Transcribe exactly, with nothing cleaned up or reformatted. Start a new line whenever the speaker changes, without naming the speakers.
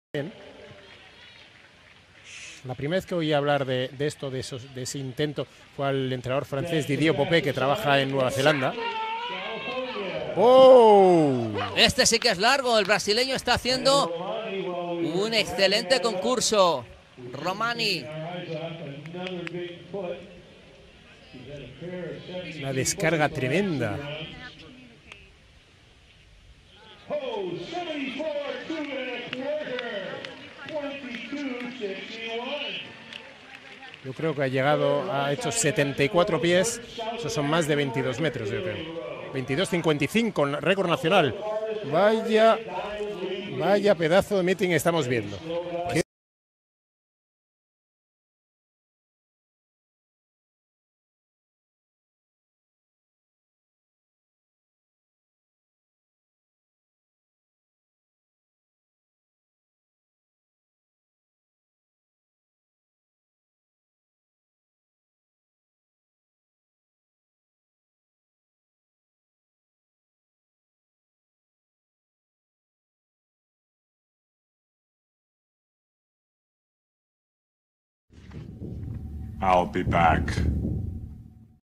Bien. La primera vez que oí hablar de, de esto, de, esos, de ese intento, fue al entrenador francés Didier Popé, que trabaja en Nueva Zelanda. ¡Oh!
Este sí que es largo, el brasileño está haciendo un excelente concurso. Romani.
Una descarga tremenda. Yo creo que ha llegado, ha hecho setenta y cuatro pies, esos son más de veintidós metros, yo creo. veintidós cincuenta y cinco, récord nacional. Vaya, vaya pedazo de meeting estamos viendo. ¿Qué?
I'll be back.